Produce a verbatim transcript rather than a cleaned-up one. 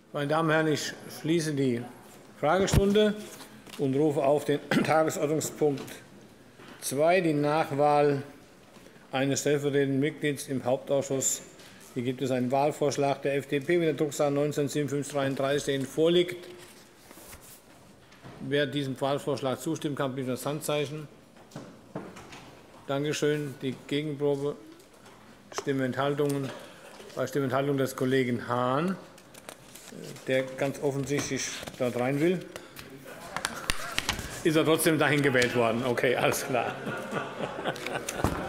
Meine Damen und Herren, ich schließe die Fragestunde und rufe auf den Tagesordnungspunkt zwei, die Nachwahl eines stellvertretenden Mitglieds im Hauptausschuss. Hier gibt es einen Wahlvorschlag der F D P mit der Drucksache neunzehn siebenundfünfzig dreiunddreißig, der Ihnen vorliegt. Wer diesem Wahlvorschlag zustimmt, kann bitte das Handzeichen. Dankeschön. Die Gegenprobe. Stimmenthaltungen. Bei Stimmenthaltung des Kollegen Hahn, der ganz offensichtlich dort rein will, ist er trotzdem dahin gewählt worden. Okay, alles klar.